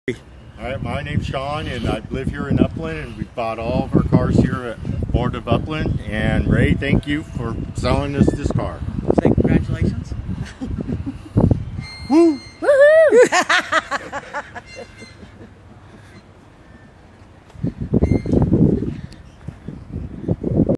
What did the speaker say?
All right, my name's Sean, and I live here in Upland, and we bought all of our cars here at Board of Upland. And Ray, thank you for selling us this car. Say congratulations. Woo! Woohoo!